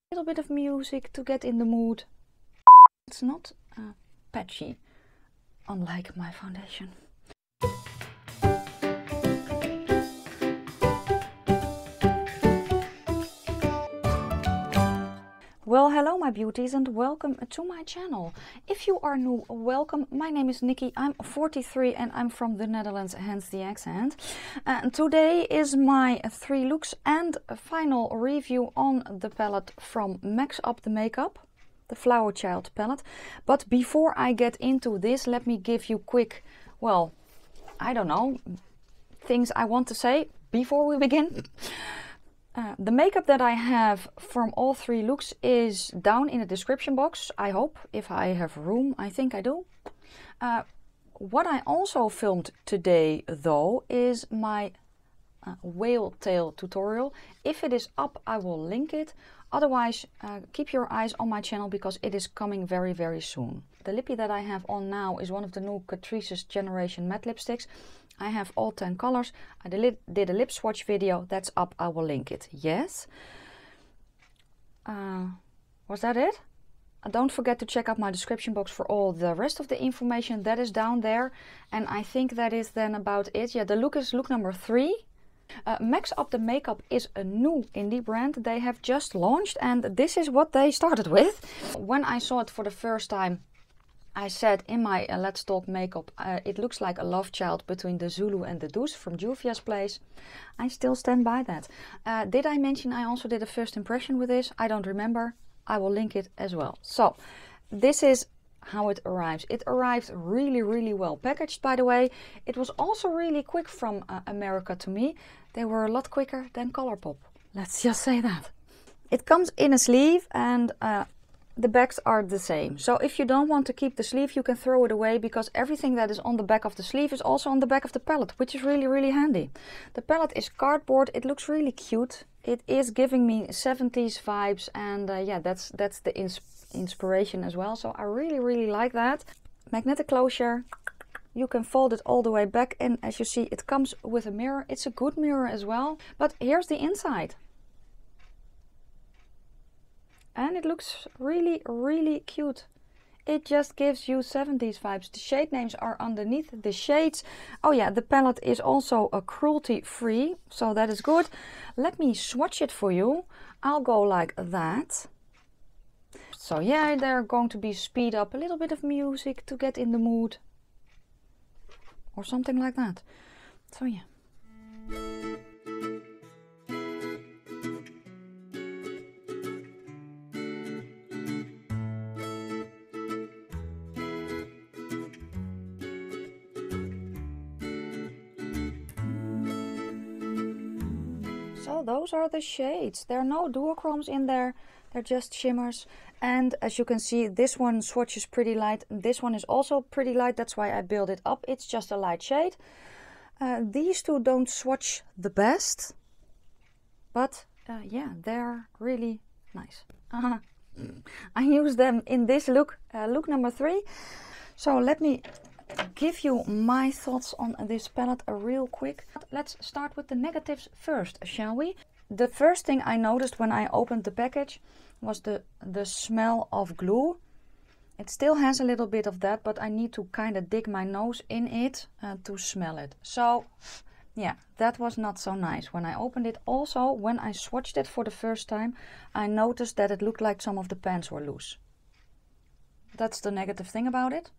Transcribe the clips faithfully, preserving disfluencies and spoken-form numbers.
A little bit of music to get in the mood. It's not uh, patchy, unlike my foundation. Well, hello my beauties and welcome to my channel. If you are new, welcome. My name is Nikki, I'm forty-three and I'm from the Netherlands, hence the accent. And today is my three looks and a final review on the palette from Max Up the Makeup, the Flower Child palette. But before I get into this, let me give you quick, well, I don't know, things I want to say before we begin. Uh, the makeup that I have from all three looks is down in the description box, I hope, if I have room. I think I do. Uh, what I also filmed today, though, is my uh, whale tail tutorial. If it is up, I will link it. Otherwise, uh, keep your eyes on my channel because it is coming very, very soon. The lippy that I have on now is one of the new Catrice's Generation Matte Lipsticks. I have all ten colors. I did a lip swatch video. That's up. I will link it. Yes. Uh, was that it? Uh, don't forget to check out my description box for all the rest of the information that is down there. And I think that is then about it. Yeah, the look is look number three. Uh, Max Up the Makeup is a new indie brand. They have just launched and this is what they started with. When I saw it for the first time, I said in my uh, Let's Talk Makeup, uh, it looks like a love child between the Zulu and the Douce from Juvia's Place. I still stand by that. Uh, did I mention I also did a first impression with this? I don't remember. I will link it as well. So this is how it arrives. It arrived really, really well packaged, by the way. It was also really quick from uh, America to me. They were a lot quicker than Colourpop. Let's just say that. It comes in a sleeve and uh, the backs are the same. So if you don't want to keep the sleeve, you can throw it away because everything that is on the back of the sleeve is also on the back of the palette, which is really, really handy. The palette is cardboard. It looks really cute. It is giving me seventies vibes and uh, yeah, that's that's the ins inspiration as well. So I really, really like that. Magnetic closure. You can fold it all the way back and as you see, it comes with a mirror. It's a good mirror as well. But here's the inside. And it looks really, really cute. It just gives you seventies vibes. The shade names are underneath the shades. Oh yeah, the palette is also a cruelty free, so that is good. Let me swatch it for you. I'll go like that. So yeah, they're going to be speed up a little bit of music to get in the mood. Or something like that. So yeah. So those are the shades. There are no duochromes in there. They're just shimmers. And as you can see, this one swatches pretty light. This one is also pretty light. That's why I build it up. It's just a light shade. Uh, these two don't swatch the best. But uh, yeah, they're really nice. Uh-huh. I use them in this look, uh, look number three. So let me give you my thoughts on this palette uh, real quick. Let's start with the negatives first, shall we? The first thing I noticed when I opened the package was the, the smell of glue. It still has a little bit of that, but I need to kind of dig my nose in it uh, to smell it. So yeah, that was not so nice. When I opened it, also when I swatched it for the first time, I noticed that it looked like some of the pans were loose. That's the negative thing about it.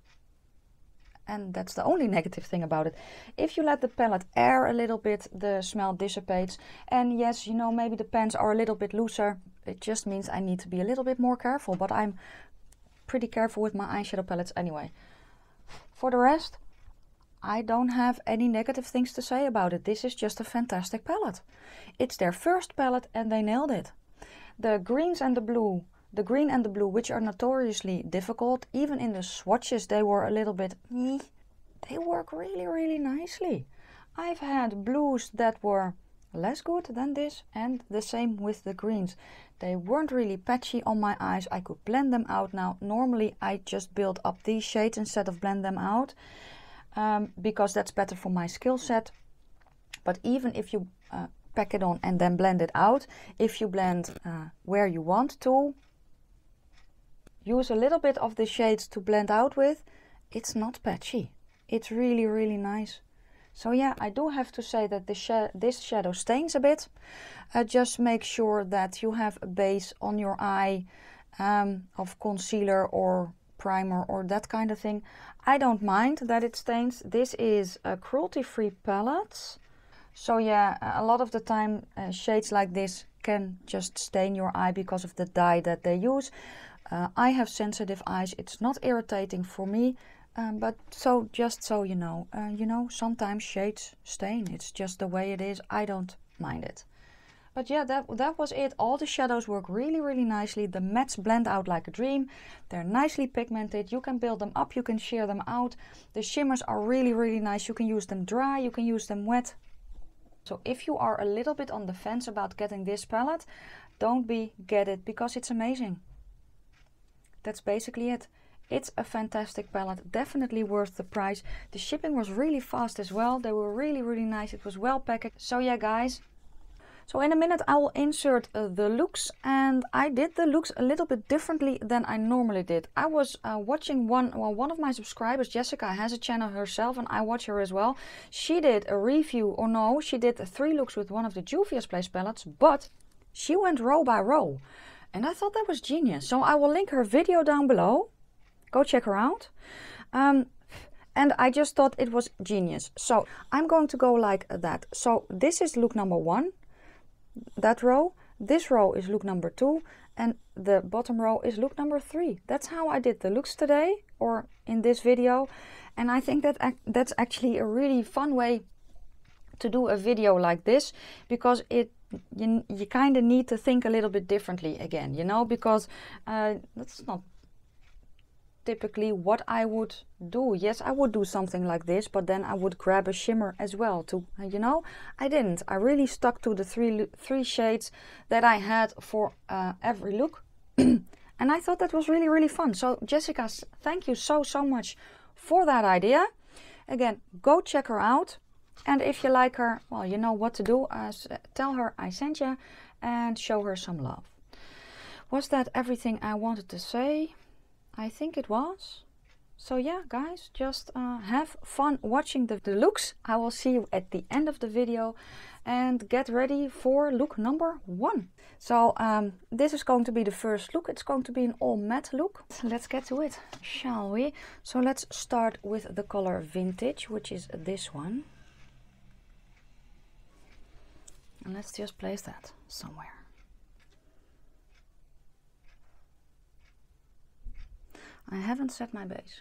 And that's the only negative thing about it. If you let the palette air a little bit, the smell dissipates. And yes, you know, maybe the pans are a little bit looser. It just means I need to be a little bit more careful. But I'm pretty careful with my eyeshadow palettes anyway. For the rest, I don't have any negative things to say about it. This is just a fantastic palette. It's their first palette and they nailed it. The greens and the blue. The green and the blue, which are notoriously difficult, even in the swatches they were a little bit, they work really, really nicely. I've had blues that were less good than this and the same with the greens. They weren't really patchy on my eyes. I could blend them out now. Normally I just build up these shades instead of blend them out um, because that's better for my skill set. But even if you uh, pack it on and then blend it out. If you blend uh, where you want to, use a little bit of the shades to blend out with, it's not patchy. It's really, really nice. So yeah, I do have to say that this, sh this shadow stains a bit. Uh, just make sure that you have a base on your eye um, of concealer or primer or that kind of thing. I don't mind that it stains. This is a cruelty-free palette. So yeah, a lot of the time uh, shades like this can just stain your eye because of the dye that they use. Uh, I have sensitive eyes. It's not irritating for me. Um, but so just so you know, uh, you know, sometimes shades stain. It's just the way it is. I don't mind it. But yeah, that, that was it. All the shadows work really, really nicely. The mattes blend out like a dream. They're nicely pigmented. You can build them up. You can sheer them out. The shimmers are really, really nice. You can use them dry. You can use them wet. So if you are a little bit on the fence about getting this palette, don't be, get it, because it's amazing. That's basically it. It's a fantastic palette, definitely worth the price. The shipping was really fast as well. They were really, really nice. It was well packaged. So yeah, guys. So in a minute I will insert uh, the looks, and I did the looks a little bit differently than I normally did. I was uh, watching one, well, one of my subscribers, Jessica, has a channel herself and I watch her as well. She did a review, or no, she did three looks with one of the Juvia's Place palettes, but she went row by row. And I thought that was genius. So I will link her video down below. Go check her out. Um, and I just thought it was genius. So I'm going to go like that. So this is look number one, that row. This row is look number two. And the bottom row is look number three. That's how I did the looks today, or in this video. And I think that that's actually a really fun way to do a video like this, because it you, you kind of need to think a little bit differently again, you know, because uh, that's not typically what I would do. Yes, I would do something like this, but then I would grab a shimmer as well to, you know, I didn't. I really stuck to the three three shades that I had for uh, every look. And I thought that was really, really fun. So Jessica, thank you so, so much for that idea. Again, go check her out. And if you like her, well, you know what to do. Uh, tell her I sent you and show her some love. Was that everything I wanted to say? I think it was. So yeah, guys, just uh, have fun watching the, the looks. I will see you at the end of the video, and get ready for look number one. So um, this is going to be the first look. It's going to be an all matte look. Let's get to it, shall we? So let's start with the color Vintage, which is this one. And let's just place that somewhere. I haven't set my base.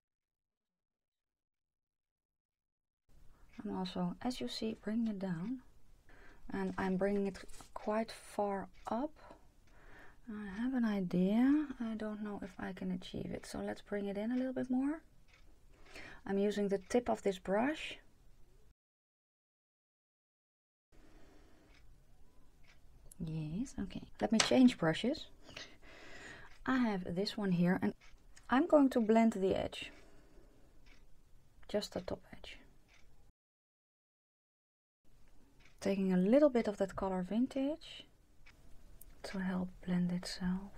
I'm also, as you see, bringing it down. And I'm bringing it quite far up. I have an idea. I don't know if I can achieve it. So let's bring it in a little bit more. I'm using the tip of this brush. Yes, okay. Let me change brushes. I have this one here, and I'm going to blend the edge. Just the top edge. Taking a little bit of that color Vintage to help blend itself.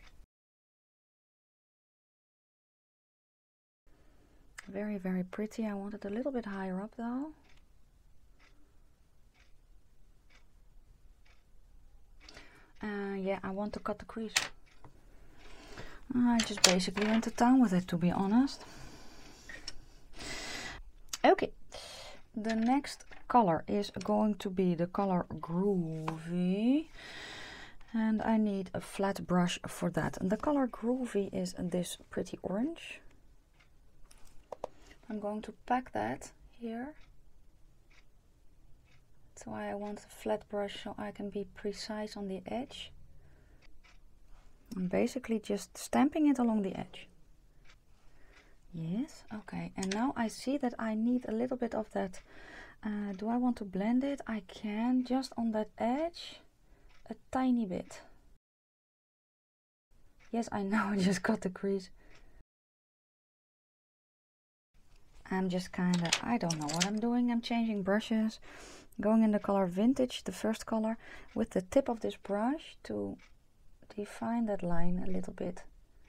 Very, very pretty. I want it a little bit higher up though. Uh, yeah, I want to cut the crease. I just basically went to town with it, to be honest. Okay, the next color is going to be the color Groovy. And I need a flat brush for that. And the color Groovy is this pretty orange. I'm going to pack that here. That's why I want a flat brush, so I can be precise on the edge. I'm basically just stamping it along the edge. Yes, okay. And now I see that I need a little bit of that. Uh, do I want to blend it? I can, just on that edge, a tiny bit. Yes, I know, I just got the crease. I'm just kind of, I don't know what I'm doing. I'm changing brushes. Going in the color Vintage, the first color, with the tip of this brush to define that line a little bit.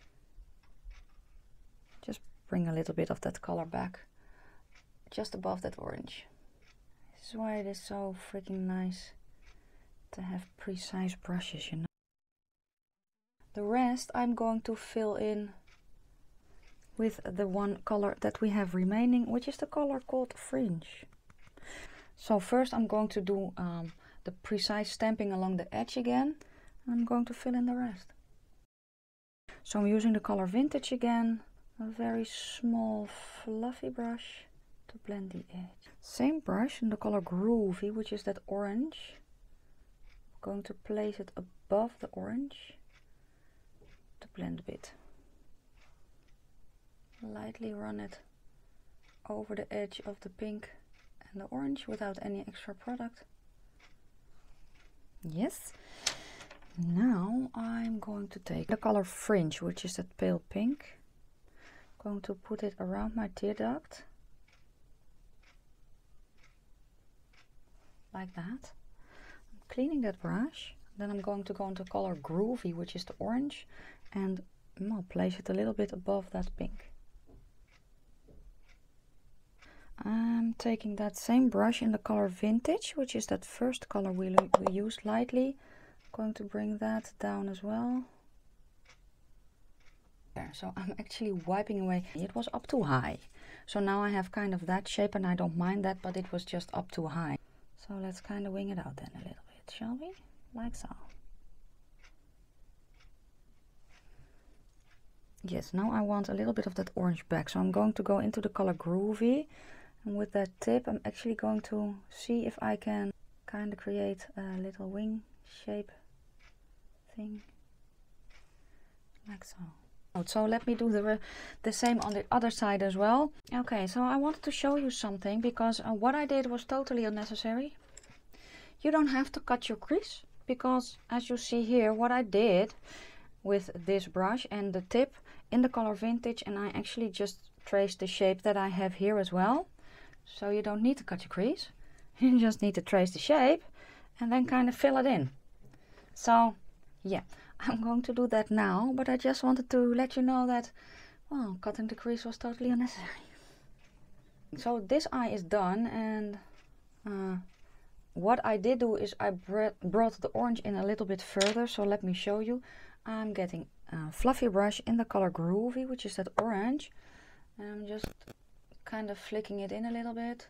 Just bring a little bit of that color back, just above that orange. This is why it is so freaking nice to have precise brushes, you know. The rest I'm going to fill in with the one color that we have remaining, which is the color called Fringe. So first I'm going to do um, the precise stamping along the edge again. I'm going to fill in the rest. So I'm using the color Vintage again, a very small fluffy brush to blend the edge. Same brush in the color Groovy, which is that orange. I'm going to place it above the orange to blend a bit. Lightly run it over the edge of the pink and the orange without any extra product. Yes. Now I'm going to take the color Fringe, which is that pale pink. I'm going to put it around my tear duct. Like that. I'm cleaning that brush. Then I'm going to go into color Groovy, which is the orange, and I'll place it a little bit above that pink. I'm taking that same brush in the color Vintage, which is that first color we, we used lightly. I'm going to bring that down as well. There, so I'm actually wiping away. It was up too high. So now I have kind of that shape and I don't mind that, but it was just up too high. So let's kind of wing it out then a little bit, shall we? Like so. Yes, now I want a little bit of that orange back. So I'm going to go into the color Groovy. And with that tip, I'm actually going to see if I can kind of create a little wing shape thing. Like so. So let me do the, the same on the other side as well. Okay, so I wanted to show you something because uh, what I did was totally unnecessary. You don't have to cut your crease because as you see here, what I did with this brush and the tip in the color Vintage, and I actually just traced the shape that I have here as well. So you don't need to cut your crease. You just need to trace the shape and then kind of fill it in. So yeah, I'm going to do that now, but I just wanted to let you know that, well, cutting the crease was totally unnecessary. So this eye is done, and uh, what I did do is I brought the orange in a little bit further. So let me show you. I'm getting a fluffy brush in the color Groovy, which is that orange, and I'm just kind of flicking it in a little bit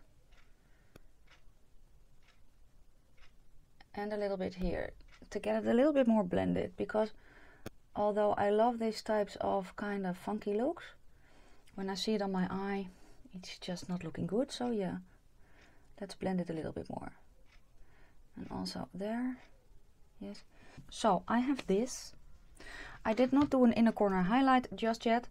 and a little bit here to get it a little bit more blended, because although I love these types of kind of funky looks, when I see it on my eye it's just not looking good. So yeah, let's blend it a little bit more. And also there. Yes. So I have this. I did not do an inner corner highlight just yet.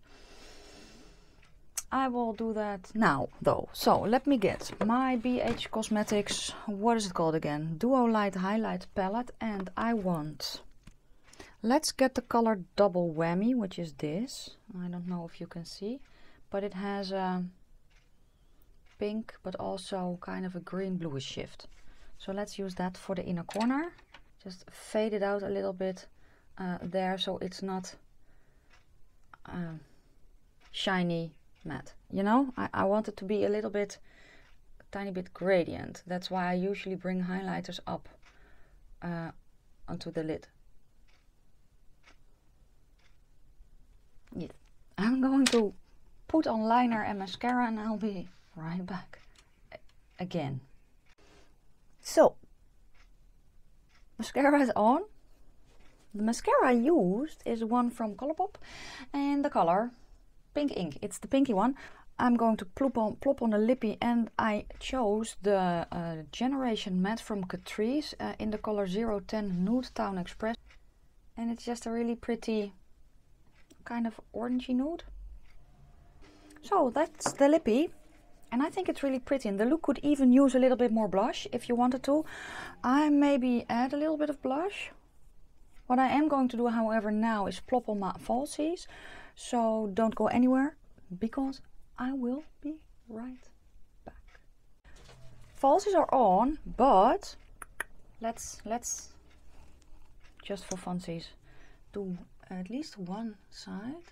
I will do that now though. So let me get my B H Cosmetics, what is it called again? Duo Light Highlight Palette, and I want, let's get the color Double Whammy, which is this. I don't know if you can see, but it has a pink but also kind of a green bluish shift. So let's use that for the inner corner. Just fade it out a little bit uh, there so it's not uh, shiny matte, you know. I, I want it to be a little bit, a tiny bit gradient. That's why I usually bring highlighters up uh, onto the lid. Yeah. I'm going to put on liner and mascara and I'll be right back again. So mascara is on. The mascara I used is one from Colourpop and the color Pink Ink. It's the pinky one. I'm going to plop on, plop on a lippy, and I chose the uh, Generation Matte from Catrice uh, in the color zero ten Nude Town Express. And it's just a really pretty kind of orangey nude. So that's the lippy. And I think it's really pretty, and the look could even use a little bit more blush if you wanted to. I maybe add a little bit of blush. What I am going to do, however, now is plop on my falsies. So don't go anywhere, because I will be right back. falsies are on, but let's let's just for funsies do at least one side.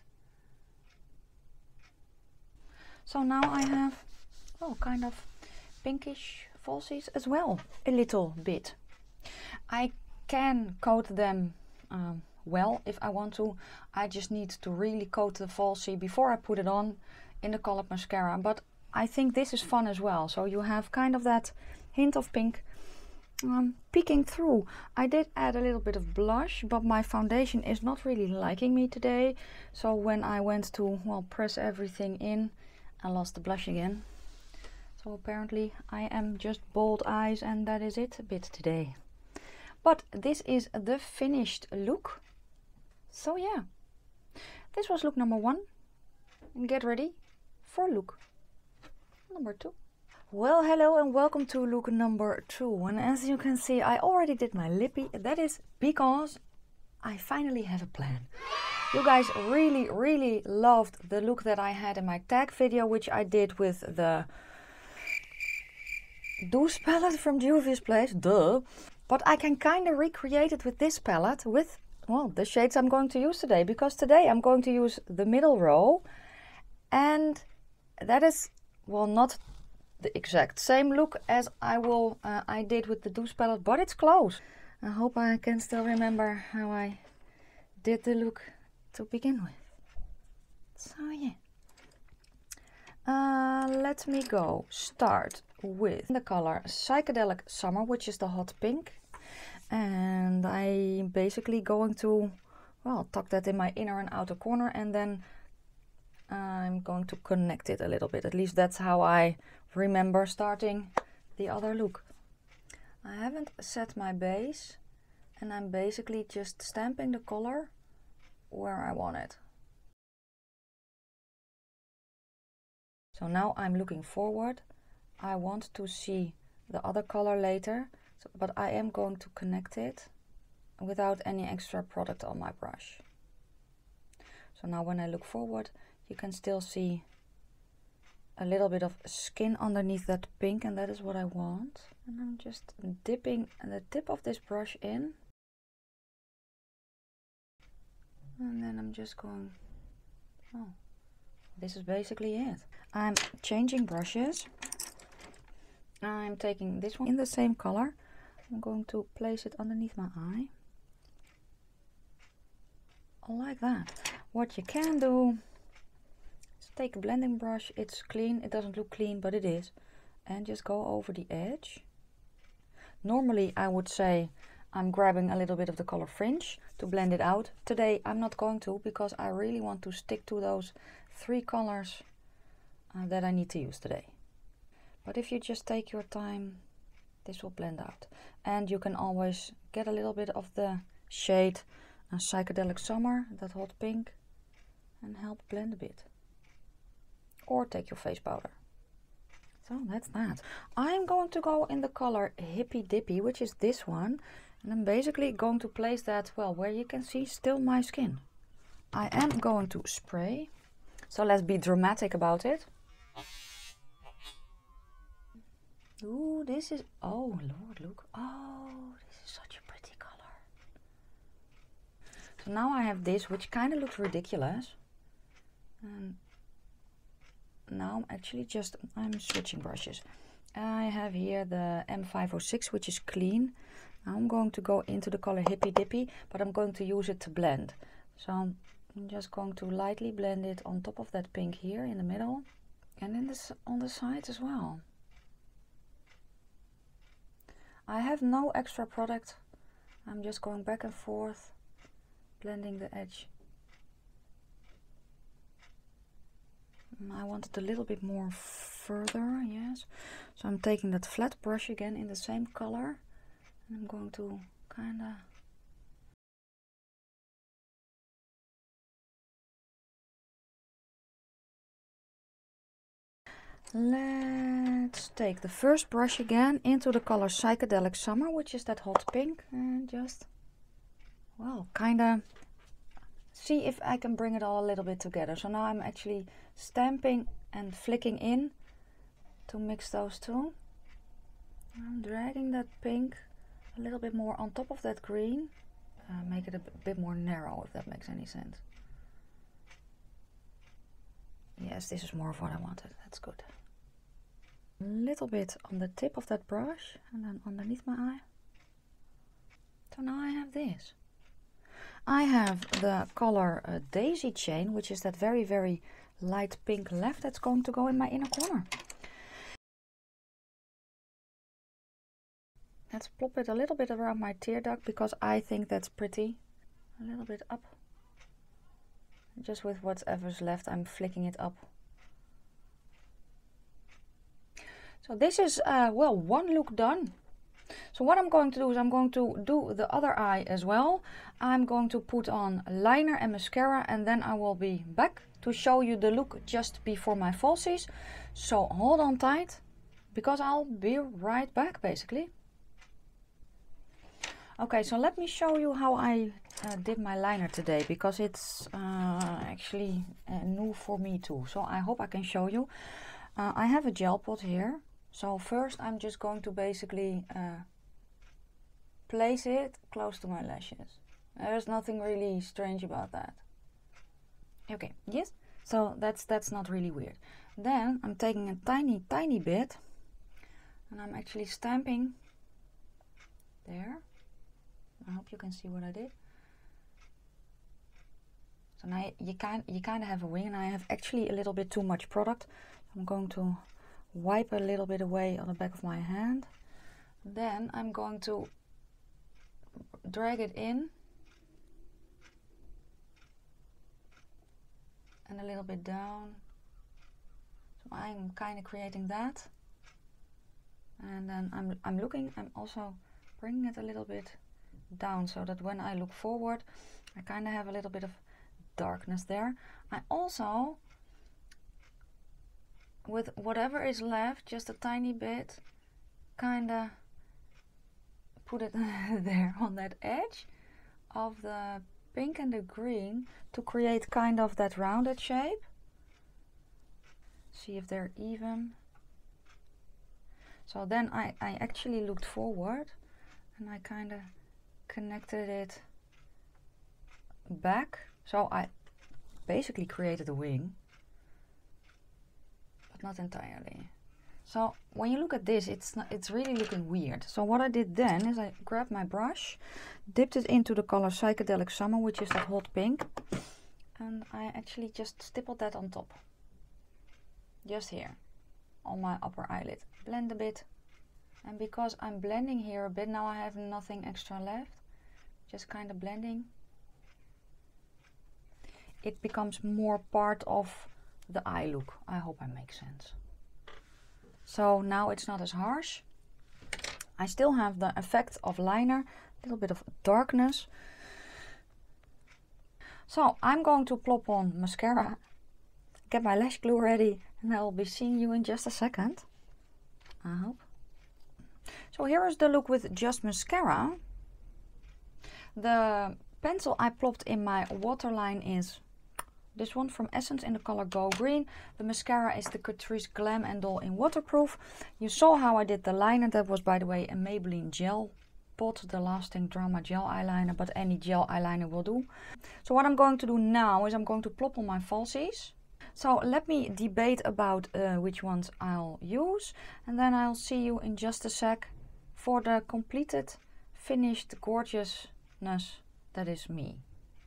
So now I have, oh, kind of pinkish falsies as well, a little bit. I can coat them um, well if I want to. I just need to really coat the falsie before I put it on in the colored mascara, but I think this is fun as well. So you have kind of that hint of pink um, peeking through. I did add a little bit of blush, but my foundation is not really liking me today. So when I went to, well, press everything in, I lost the blush again. So apparently I am just bold eyes, and that is it a bit today. But this is the finished look. So yeah, this was look number one. And get ready for look number two. Well, hello and welcome to look number two. And as you can see, I already did my lippy. That is because I finally have a plan. You guys really, really loved the look that I had in my tag video, which I did with the Douce palette from Juvia's Place, duh. But I can kind of recreate it with this palette, with, well, the shades I'm going to use today. Because today I'm going to use the middle row. And that is, well, not the exact same look as I will uh, I did with the Douce palette, but it's close. I hope I can still remember how I did the look to begin with. So yeah, uh, let me go start with the color Psychedelic Summer, which is the hot pink, and I'm basically going to, well, tuck that in my inner and outer corner, and then I'm going to connect it a little bit. At least that's how I remember starting the other look. I haven't set my base, and I'm basically just stamping the color where I want it. So now I'm looking forward. I want to see the other color later, so, but I am going to connect it without any extra product on my brush. So now when I look forward, you can still see a little bit of skin underneath that pink, and that is what I want. And I'm just dipping the tip of this brush in. And then I'm just going, oh, this is basically it. I'm changing brushes. I'm taking this one in the same color. I'm going to place it underneath my eye. Like that. What you can do is take a blending brush. It's clean. It doesn't look clean, but it is. And just go over the edge. Normally I would say I'm grabbing a little bit of the color Fringe to blend it out. Today I'm not going to, because I really want to stick to those three colors uh, that I need to use today. But if you just take your time, this will blend out. And you can always get a little bit of the shade uh, Psychedelic Summer, that hot pink, and help blend a bit. Or take your face powder. So that's that. I'm going to go in the color Hippy Dippy, which is this one. And I'm basically going to place that, well, where you can see still my skin. I am going to spray. So let's be dramatic about it. Ooh, this is, oh Lord, look. Oh, this is such a pretty color. So now I have this, which kind of looks ridiculous. And now I'm actually just, I'm switching brushes. I have here the M five oh six, which is clean. Now I'm going to go into the color Hippy Dippy, but I'm going to use it to blend. So I'm just going to lightly blend it on top of that pink here in the middle, and in this on the sides as well. I have no extra product. I'm just going back and forth, blending the edge. I want it a little bit more further, yes. So I'm taking that flat brush again in the same color, and I'm going to kind of let's take the first brush again into the color Psychedelic Summer, which is that hot pink, and just, well, kind of see if I can bring it all a little bit together. So now I'm actually stamping and flicking in to mix those two. I'm dragging that pink a little bit more on top of that green. Uh, make it a bit more narrow, if that makes any sense. Yes, this is more of what I wanted. That's good. A little bit on the tip of that brush and then underneath my eye. So now I have this. I have the color uh, Daisy Chain, which is that very, very light pink left that's going to go in my inner corner. Let's plop it a little bit around my tear duct because I think that's pretty. A little bit up. Just with whatever's left, I'm flicking it up. So this is, uh, well, one look done. So what I'm going to do is I'm going to do the other eye as well. I'm going to put on liner and mascara and then I will be back to show you the look just before my falsies. So hold on tight because I'll be right back basically. Okay, so let me show you how I uh, did my liner today because it's uh, actually uh, new for me too. So I hope I can show you. Uh, I have a gel pot here. So first I'm just going to basically uh, place it close to my lashes. There's nothing really strange about that. Okay, yes, so that's, that's not really weird. Then I'm taking a tiny, tiny bit and I'm actually stamping there. I hope you can see what I did. So now you kind you kind of have a wing, and I have actually a little bit too much product. I'm going to wipe a little bit away on the back of my hand. Then I'm going to drag it in and a little bit down. So I'm kind of creating that. And then I'm I'm looking. I'm also bringing it a little bit down so that when I look forward I kind of have a little bit of darkness there. I also, with whatever is left, just a tiny bit, kind of put it there on that edge of the pink and the green to create kind of that rounded shape. See if they're even. So then I, I actually looked forward and I kind of connected it back. So I basically created a wing, but not entirely. So when you look at this, it's not, it's really looking weird. So what I did then is I grabbed my brush, dipped it into the color Psychedelic Summer, which is that hot pink, and I actually just stippled that on top, just here on my upper eyelid. Blend a bit. And because I'm blending here a bit, now I have nothing extra left. Just kind of blending. It becomes more part of the eye look. I hope I make sense. So now it's not as harsh. I still have the effect of liner, a little bit of darkness. So I'm going to plop on mascara, get my lash glue ready, and I'll be seeing you in just a second. I hope. So here is the look with just mascara. The pencil I plopped in my waterline is this one from Essence in the color Go Green. The mascara is the Catrice Glam and Doll in Waterproof. You saw how I did the liner. That was, by the way, a Maybelline Gel Pot, the Lasting Drama Gel Eyeliner, but any gel eyeliner will do. So what I'm going to do now is I'm going to plop on my falsies. So let me debate about uh, which ones I'll use, and then I'll see you in just a sec for the completed, finished gorgeousness that is me.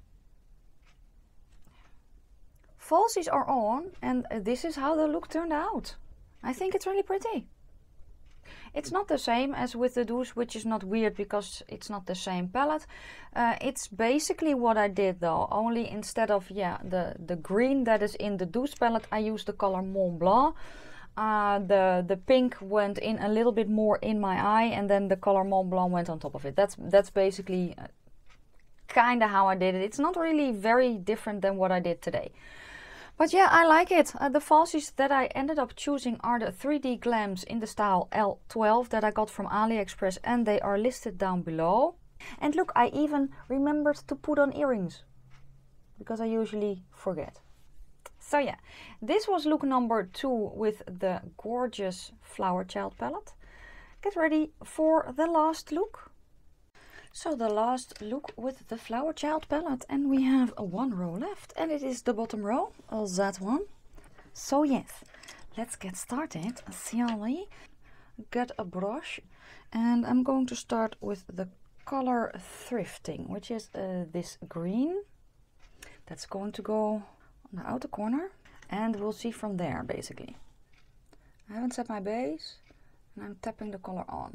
Falsies are on, and this is how the look turned out. I think it's really pretty. It's not the same as with the Douce, which is not weird because it's not the same palette. Uh, it's basically what I did though, only instead of yeah the, the green that is in the Douce palette, I used the color Mont Blanc. Uh, the, the pink went in a little bit more in my eye, and then the color Mont Blanc went on top of it. That's, that's basically uh, kind of how I did it. It's not really very different than what I did today. But yeah, I like it. Uh, the falsies that I ended up choosing are the three D Glams in the style L twelve that I got from AliExpress, and they are listed down below. And look, I even remembered to put on earrings because I usually forget. So yeah, this was look number two with the gorgeous Flower Child palette. get ready for the last look. So the last look with the Flower Child palette, and we have one row left, and it is the bottom row, that one. So yes, let's get started, shall we? Get a brush, and I'm going to start with the color Thrifting, which is uh, this green. That's going to go on the outer corner, and we'll see from there basically. I haven't set my base, and I'm tapping the color on.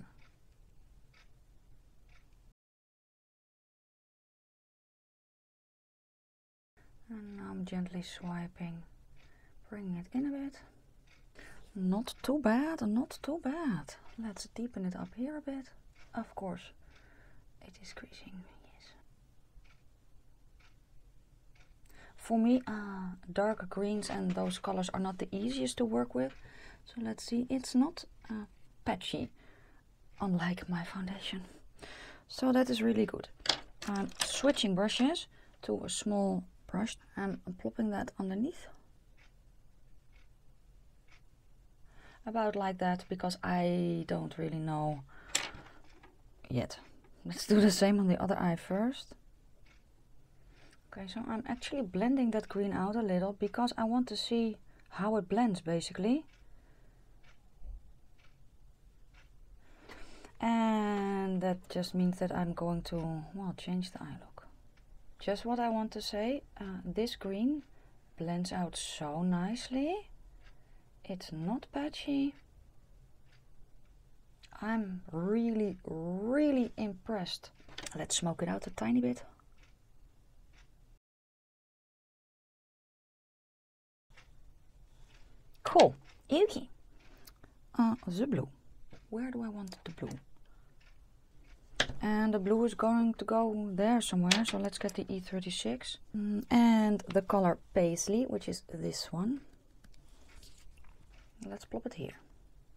And now I'm gently swiping, bringing it in a bit. Not too bad, not too bad. Let's deepen it up here a bit. Of course, it is creasing, yes. For me, uh, dark greens and those colors are not the easiest to work with. So let's see, it's not uh, patchy, unlike my foundation. So that is really good. I'm switching brushes to a small brush. I'm plopping that underneath. About like that, because I don't really know yet. Let's do the same on the other eye first. Okay, so I'm actually blending that green out a little because I want to see how it blends basically. And that just means that I'm going to, well, change the eye look. Just what I want to say, uh, this green blends out so nicely. It's not patchy. I'm really, really impressed. Let's smoke it out a tiny bit. Cool. Okay. Uh, the blue. Where do I want the blue? And the blue is going to go there somewhere, so let's get the E thirty-six. Mm, and the color Paisley, which is this one. Let's plop it here.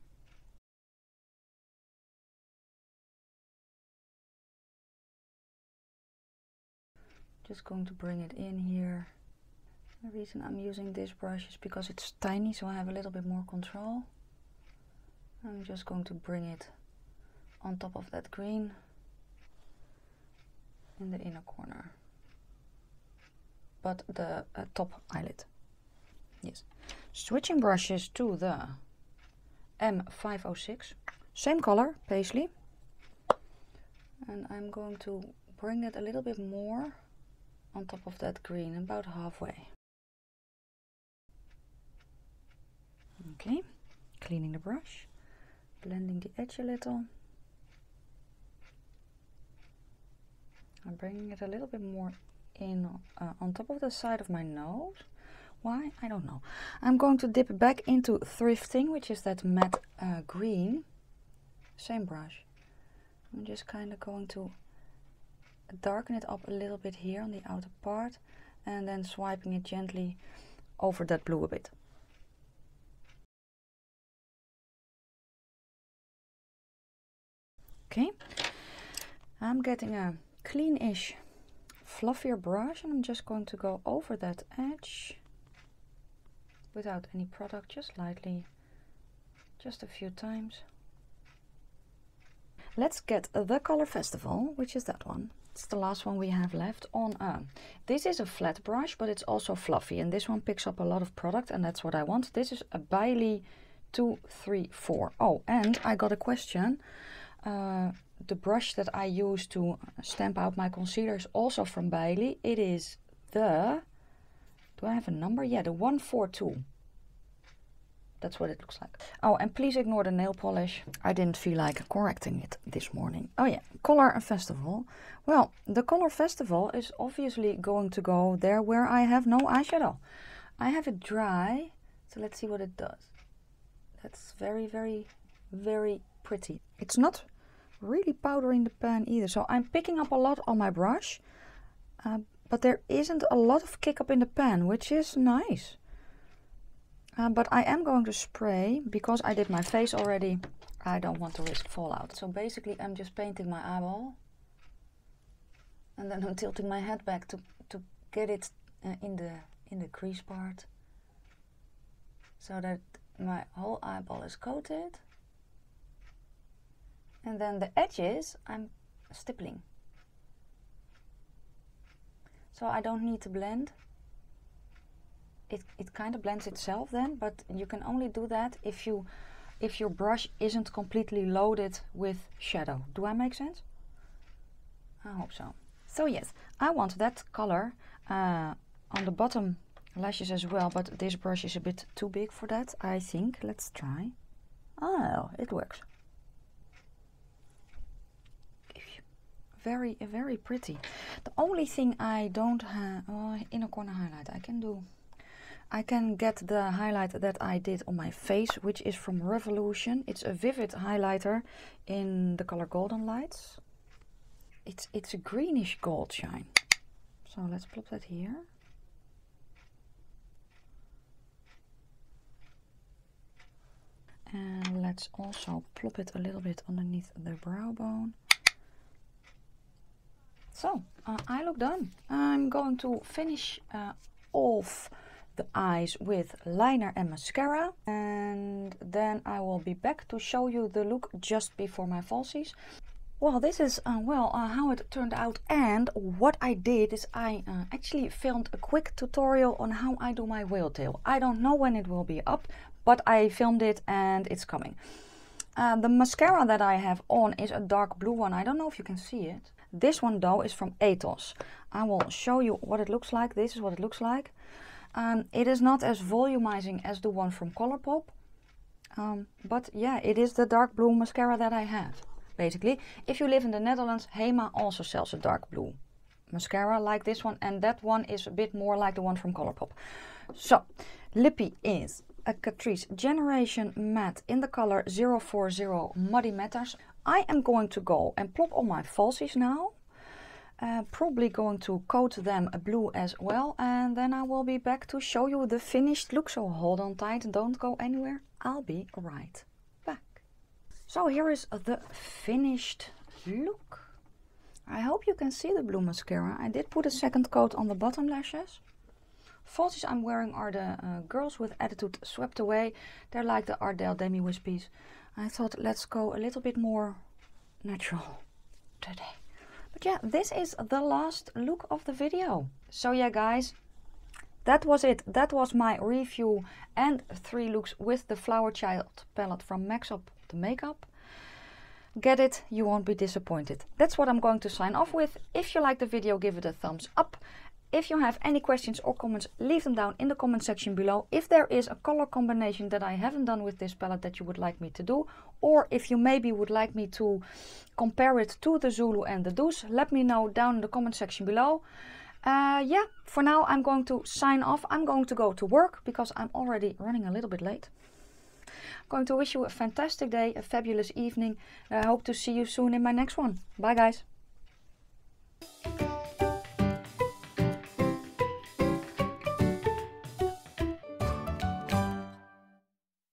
Just going to bring it in here. The reason I'm using this brush is because it's tiny, so I have a little bit more control. I'm just going to bring it on top of that green in the inner corner, but the uh, top eyelid. Yes. Switching brushes to the M five oh six, same color, Paisley, and I'm going to bring it a little bit more on top of that green, about halfway. Okay, cleaning the brush, blending the edge a little. I'm bringing it a little bit more in uh, on top of the side of my nose. Why? I don't know. I'm going to dip back into Thrifting, which is that matte uh, green. Same brush. I'm just kind of going to darken it up a little bit here on the outer part, and then swiping it gently over that blue a bit. Okay. I'm getting a clean-ish, fluffier brush, and I'm just going to go over that edge without any product, just lightly, just a few times. Let's get the Color Festival, which is that one. It's the last one we have left on. Uh, this is a flat brush, but it's also fluffy, and this one picks up a lot of product, and that's what I want. This is a Biley two three four. Oh, and I got a question. Uh, the brush that I use to stamp out my concealer is also from Biley. It is the, do I have a number? Yeah, the one four two. That's what it looks like. Oh, and please ignore the nail polish. I didn't feel like correcting it this morning. Oh yeah, Color Festival. Well, the Color Festival is obviously going to go there where I have no eyeshadow. I have it dry, so let's see what it does. That's very, very, very pretty. It's not really powdering the pan either, so I'm picking up a lot on my brush, uh, but there isn't a lot of kick up in the pan, which is nice. Uh, but I am going to spray, because I did my face already, I don't want to risk fallout. So basically I'm just painting my eyeball, and then I'm tilting my head back to, to get it uh, in the in the crease part, so that my whole eyeball is coated. And then the edges I'm stippling. So I don't need to blend. It, it kind of blends itself then, but you can only do that if you if your brush isn't completely loaded with shadow. Do I make sense? I hope so. So yes, I want that color uh, on the bottom lashes as well, but this brush is a bit too big for that, I think. Let's try. Oh, it works. Very, very pretty. The only thing I don't have, oh, inner corner highlight, I can do. I can get the highlight that I did on my face, which is from Revolution. It's a vivid highlighter in the color Golden Lights. It's, it's a greenish gold shine. So let's plop that here. And let's also plop it a little bit underneath the brow bone. So, uh, I look done. I'm going to finish uh, off the eyes with liner and mascara, and then I will be back to show you the look just before my falsies. Well, this is uh, well uh, how it turned out, and what I did is I uh, actually filmed a quick tutorial on how I do my whale tail. I don't know when it will be up, but I filmed it and it's coming. Uh, the mascara that I have on is a dark blue one. I don't know if you can see it. This one though is from Atos. I will show you what it looks like. This is what it looks like. Um, it is not as volumizing as the one from Colourpop. Um, but yeah, it is the dark blue mascara that I have. Basically, if you live in the Netherlands, Hema also sells a dark blue mascara like this one. And that one is a bit more like the one from Colourpop. So, Lippie is a Catrice Generation Matte in the color zero four zero Muddy Matters. I am going to go and plop on my falsies now. Uh, probably going to coat them a blue as well, and then I will be back to show you the finished look. So hold on tight and don't go anywhere. I'll be right back. So here is the finished look. I hope you can see the blue mascara. I did put a second coat on the bottom lashes. Falsies I'm wearing are the uh, Girls with Attitude Swept Away. They're like the Ardell Demi Wispies. I thought let's go a little bit more natural today. But yeah, this is the last look of the video. So yeah guys, that was it. That was my review and three looks with the Flower Child palette from Max Up the Makeup. Get it, you won't be disappointed. That's what I'm going to sign off with. If you like the video, give it a thumbs up. If you have any questions or comments, leave them down in the comment section below. If there is a color combination that I haven't done with this palette that you would like me to do, or if you maybe would like me to compare it to the Zulu and the Douce, let me know down in the comment section below. Uh, yeah, for now I'm going to sign off. I'm going to go to work because I'm already running a little bit late. I'm going to wish you a fantastic day, a fabulous evening. I hope to see you soon in my next one. Bye guys.